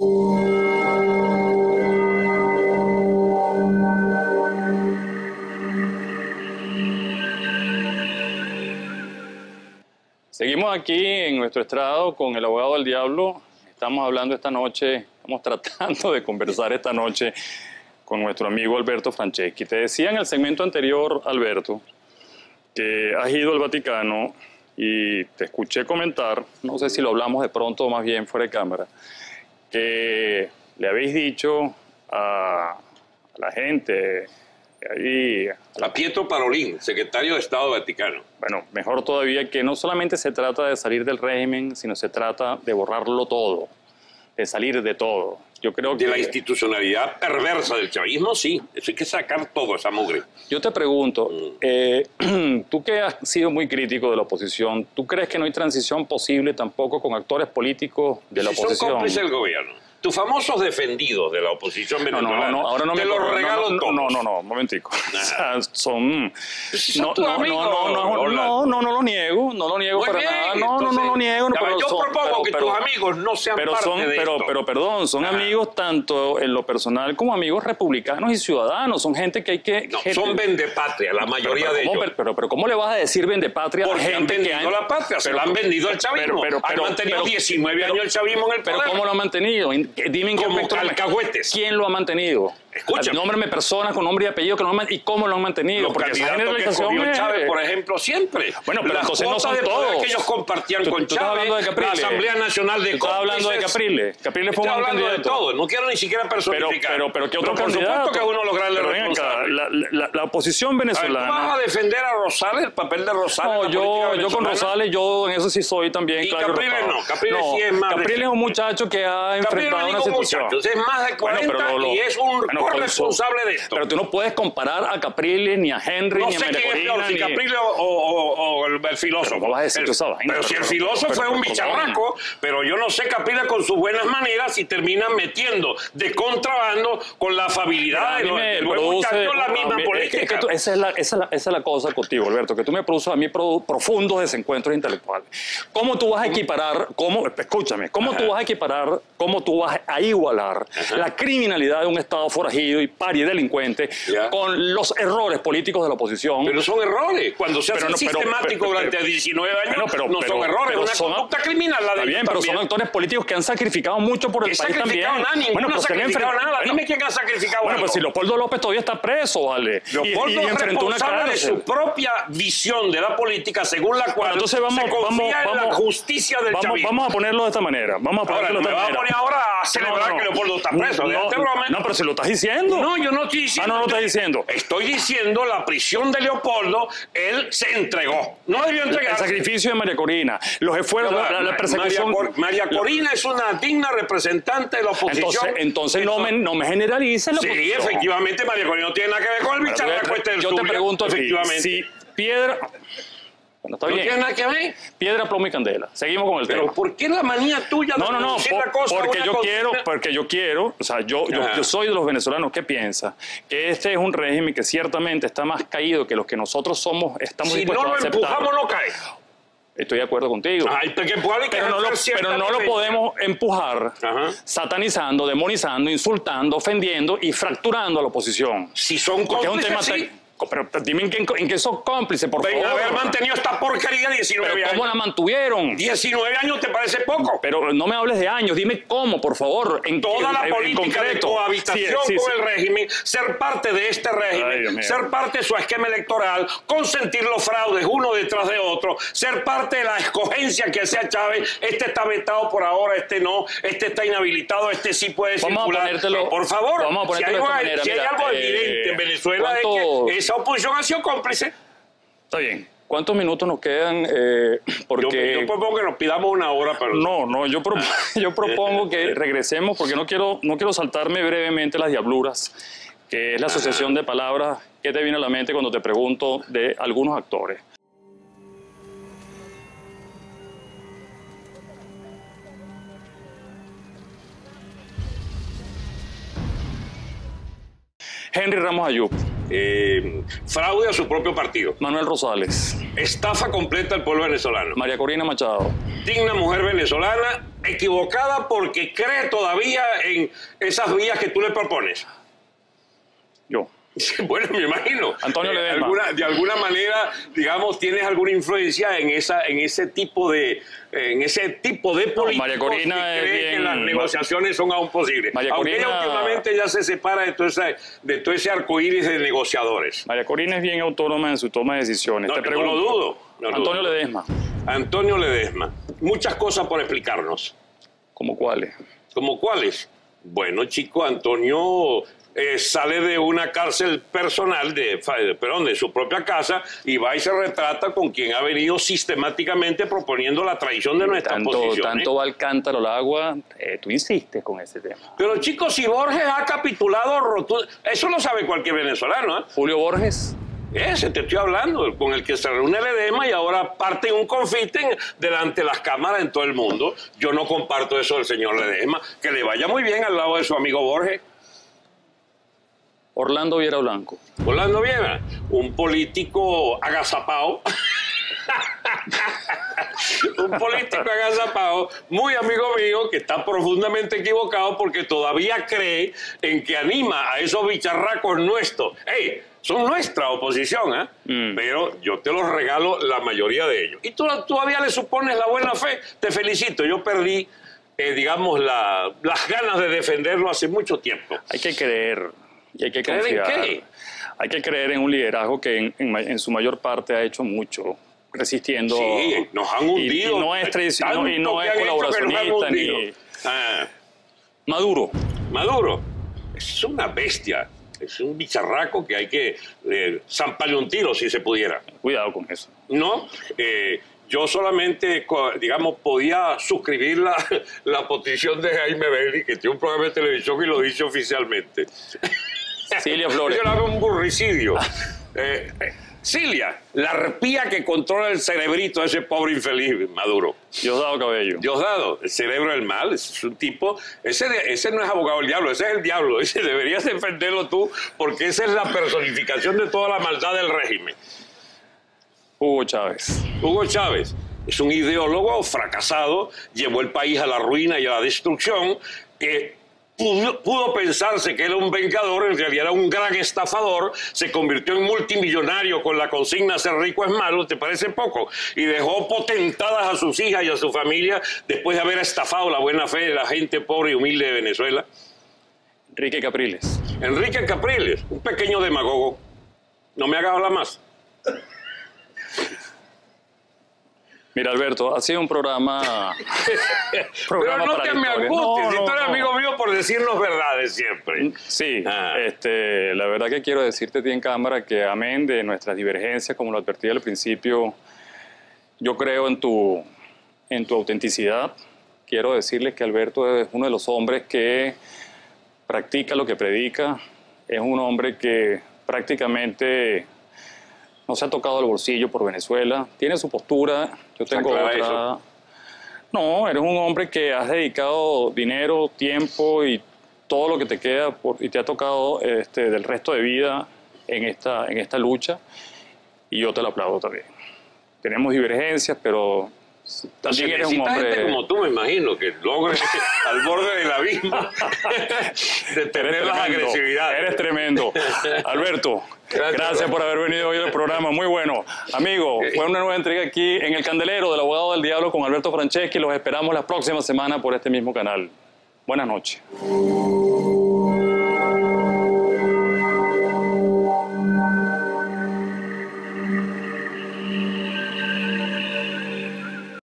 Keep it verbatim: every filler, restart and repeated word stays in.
Seguimos aquí en nuestro estrado con el abogado del diablo. Estamos hablando esta noche, estamos tratando de conversar esta noche con nuestro amigo Alberto Franceschi. Te decía en el segmento anterior, Alberto, que has ido al Vaticano y te escuché comentar, no sé si lo hablamos de pronto o más bien fuera de cámara, que le habéis dicho a, a la gente ahí... A Pietro Parolin, secretario de Estado Vaticano. Bueno, mejor todavía, que no solamente se trata de salir del régimen, sino se trata de borrarlo todo, de salir de todo. Yo creo que... De la institucionalidad perversa del chavismo, sí. Eso hay que sacar todo, esa mugre. Yo te pregunto, mm. eh, tú que has sido muy crítico de la oposición, ¿tú crees que no hay transición posible tampoco con actores políticos de la si oposición? Son cómplices del gobierno. Tus famosos defendidos de la oposición venezolana, no, no, no, ahora no te me los acuerdo, regalo no, todos. No, no, no, un momentico. O sea, son... son no, tus no, amigos, no, no, no, no, no lo niego, no lo niego Muy para bien, nada. No, entonces, no, no lo niego. No, pero yo son, propongo pero, que pero, tus amigos no sean pero parte son, de pero, esto. Pero, perdón, son Ajá. amigos tanto en lo personal como amigos republicanos y ciudadanos. Son gente que hay que... No, gente, son vendepatria, la mayoría pero, pero, de ¿cómo, ellos. Pero, pero, pero, ¿cómo le vas a decir vendepatria Porque a gente han vendido que han... la patria, se pero, la han vendido al chavismo. Pero, pero, pero, han mantenido pero, diecinueve pero, años el chavismo en el poder. Pero ¿cómo lo han mantenido? Dime en qué Como momento... alcahuetes. ¿Quién lo ha mantenido? Escúchame. Nómbrame personas con nombre y apellido que lo han, y cómo lo han mantenido. Los porque esa candidatos que generalización escogió es... Chávez, por ejemplo, siempre. Bueno, pero Las entonces no cuotas son de poder todos. que ellos compartían Tú- con tú estás Chávez, hablando de la Capriles. Asamblea Nacional de Tú estás hablando de Cómplices. Capriles. Capriles fue Estoy un hablando de candidato. todo, no quiero ni siquiera Pero, personificar. pero, pero ¿qué otro No, por candidato? supuesto que es uno lograrle Pero ven acá, responsable. la, la, la oposición A ver, ¿tú venezolana... vas a defender a Rosales, el papel de Rosales? No, en la yo, política yo con venezolana? Rosales, yo en eso sí soy también Y claro. Capriles arropado. no, Capriles sí es más Capriles es un reciente. muchacho que ha Capriles enfrentado no es una ningún situación. muchacho, es más de cuarenta Bueno, pero lo- y es un bueno, corresponsable de esto. Pero tú no puedes comparar a Capriles, ni a Henry, No ni a sé María quién es peor, Corina, si ni... Capriles o, o- o el, el filósofo. ¿Cómo vas a decir El- tú esa vaina? Pero si el Pero- filósofo pero- es un pero- bicharraco, pero yo no sé Capriles con sus buenas maneras si termina metiendo de contrabando con la afabilidad A de mí los- me del buen produce... muchacho la a misma mí- política. es que tú- esa, es la, esa, es la, esa es la cosa contigo, Alberto, que tú me produces a mí pro- profundos desencuentros intelectuales. ¿Cómo tú vas a equiparar, cómo, escúchame, cómo Ajá. tú vas a equiparar, cómo tú vas a igualar Ajá. la criminalidad de un Estado forajido y pari delincuente Ya. con los errores políticos de la oposición? Pero son errores. Cuando se Pero hacen no, pero- sistemáticos pero- durante diecinueve años, Bueno, pero- no pero- son errores, pero es una son- conducta criminal la de Está bien, ellos pero son también. actores políticos que han sacrificado mucho por el ¿Qué país también. sacrificado nada? Ninguno Bueno, ha pues se le sacrificado enfrenta- nada. bueno, Dime quién ha sacrificado Bueno, algo. pues si Leopoldo López todavía está preso, vale. Y- Leopoldo y, y es enfrentó una responsable de cárcel. su propia visión de la política, según la cual Bueno, entonces vamos, se confía vamos, en la vamos, justicia del vamos, chavismo. vamos a ponerlo de esta manera. Vamos a Ahora, ponerlo no de me esta va a manera. poner ahora a celebrar No, no, no. que Leopoldo está preso. No, déjate broma. no, pero si lo estás diciendo. No, yo no estoy diciendo. Ah, no lo estás diciendo. Estoy diciendo la prisión de Leopoldo, él se entregó. No debió El entregarse. sacrificio de María Corina, los esfuerzos, No, la, la Ma- persecución. María, Cor- María Corina es una digna representante de la oposición. Entonces, entonces no, me, no me generalices la Sí, oposición. efectivamente, María Corina no tiene nada que ver con el Pero bicharraco este del yo te Zulia, pregunto a ti, efectivamente. si piedra... Bueno, está ¿No bien. tiene nada que ver? Piedra, plomo y candela. Seguimos con el Pero tema. ¿por qué la manía tuya de No, no, no, reducir por- la cosa a porque una yo cocina? quiero, porque yo quiero, o sea, yo, yo, Ajá. yo soy de los venezolanos que piensa que este es un régimen que ciertamente está más caído que los que nosotros somos, estamos Si no dispuestos lo a aceptar. empujamos, no cae. Estoy de acuerdo contigo. Hay que empujarlo y que Pero no, lo, ejercer pero cierta no lo violencia. podemos empujar Ajá. satanizando, demonizando, insultando, ofendiendo y fracturando a la oposición. Si son Porque es un tema... cómplices, sí. te- Pero dime en qué, en qué sos cómplices, por Ven, favor. haber mantenido esta porquería diecinueve Pero ¿cómo la años. mantuvieron? diecinueve años te parece poco. Pero no me hables de años, dime cómo, por favor. En, Toda en- la en política de concreto. cohabitación Sí, sí, con sí. el régimen, ser parte de este Ay, Dios régimen, mío. ser parte de su esquema electoral, consentir los fraudes uno detrás de otro, ser parte de la escogencia que hacía Chávez, este está vetado por ahora, este no, este está inhabilitado, este sí puede Vamos a circular. ponértelo- Pero, por favor, vamos a si hay, ponértelo de esta algo- manera, si hay mira, algo eh, evidente en Venezuela es ¿cuánto- que esa oposición ha sido cómplice. Está bien. ¿Cuántos minutos nos quedan? Eh, porque... Yo, yo propongo que nos pidamos una hora para... No, no, yo, pro- yo propongo que regresemos porque no quiero, no quiero saltarme brevemente las diabluras, que es la asociación de palabras que te viene a la mente cuando te pregunto de algunos actores. Henry Ramos Ayub, Eh, fraude a su propio partido. Manuel Rosales. Estafa completa al pueblo venezolano. María Corina Machado. Digna mujer venezolana, equivocada porque cree todavía en esas vías que tú le propones. Yo. Bueno, me imagino. Antonio eh, Ledesma. Alguna, de alguna manera, digamos, tienes alguna influencia en esa, en ese tipo de, en ese tipo de políticos María Corina que es cree bien- que las negociaciones son aún posibles. María Aunque ella Corina- últimamente ya se separa de todo ese, de todo ese arcoíris de negociadores. María Corina es bien autónoma en su toma de decisiones. No, Te no pregunto. lo dudo. no lo Antonio dudo. Ledesma. Antonio Ledesma. Muchas cosas por explicarnos. ¿Cómo cuáles? ¿Cómo cuáles? Bueno, chico, Antonio eh, sale de una cárcel personal, de, de- perdón, de su propia casa, y va y se retrata con quien ha venido sistemáticamente proponiendo la traición de nuestra Tanto, posición. ¿eh? tanto va el cántaro al agua, eh, tú insistes con ese tema. Pero, chicos, si Borges ha capitulado rotundo, eso lo sabe cualquier venezolano, ¿eh? Julio Borges. Ese te estoy hablando, con el que se reúne Ledesma y ahora parte un confite en- delante de las cámaras en todo el mundo. Yo no comparto eso del señor Ledesma. Que le vaya muy bien al lado de su amigo Borges. Orlando Viera Blanco. Orlando Viera, un político agazapado. Un político agazapado, muy amigo mío, que está profundamente equivocado porque todavía cree en que anima a esos bicharracos nuestros. ¡Ey! Son nuestra oposición, ¿eh? Mm. Pero yo te los regalo la mayoría de ellos. Y tú todavía le supones la buena fe. Te felicito. Yo perdí, eh, digamos, la- las ganas de defenderlo hace mucho tiempo. Hay que creer y hay que ¿Creer en confiar. qué? Hay que creer en un liderazgo que en, en ma- en su mayor parte ha hecho mucho, resistiendo. Sí, nos han Y- hundido. Y, no es tradicional, Tanto y no que es han hecho que nos han colaboracionista hundido. ni. Ah, Maduro. Maduro es una bestia, es un bicharraco que hay que eh, zamparle un tiro si se pudiera. Cuidado con eso. No, eh, yo solamente, co- digamos, podía suscribir la, la petición de Jaime Bailey, que tiene un programa de televisión y lo dice oficialmente. Cilia Flores. Yo le hago un burricidio. Eh, eh, Cilia, la arpía que controla el cerebrito de ese pobre infeliz Maduro. Diosdado Cabello. Diosdado, el cerebro del mal, es un tipo, ese, de- ese no es abogado del diablo, ese es el diablo, ese deberías defenderlo tú, porque esa es la personificación de toda la maldad del régimen. Hugo Chávez. Hugo Chávez es un ideólogo fracasado, llevó el país a la ruina y a la destrucción, que pudo, pudo pensarse que era un vengador, en realidad era un gran estafador, se convirtió en multimillonario con la consigna ser rico es malo, ¿te parece poco? Y dejó potentadas a sus hijas y a su familia después de haber estafado la buena fe de la gente pobre y humilde de Venezuela. Enrique Capriles. Enrique Capriles, un pequeño demagogo, no me hagas hablar más. Mira, Alberto, ha sido un programa. Pero programa no para te la me historia. angusties, No, si no, tú eres no. amigo mío por decirnos verdades siempre. Sí, Ah. este, la verdad que quiero decirte a ti en cámara que amén de nuestras divergencias, como lo advertí al principio, yo creo en tu, en tu autenticidad. Quiero decirles que Alberto es uno de los hombres que practica lo que predica, es un hombre que prácticamente no se ha tocado el bolsillo por Venezuela, tiene su postura, yo tengo Aclara otra. eso. No, eres un hombre que has dedicado dinero, tiempo y todo lo que te queda por- y te ha tocado este, del resto de vida en esta, en esta lucha, y yo te lo aplaudo también. Tenemos divergencias, pero también Se eres un necesita gente hombre... como tú, me imagino, que logre al borde del abismo de tener Eres las tremendo, agresividades. eres tremendo. Alberto, Gracias. gracias por haber venido hoy al programa, muy bueno. Amigo, fue una nueva entrega aquí en El Candelero del Abogado del Diablo con Alberto Franceschi. Los esperamos la próxima semana por este mismo canal. Buenas noches.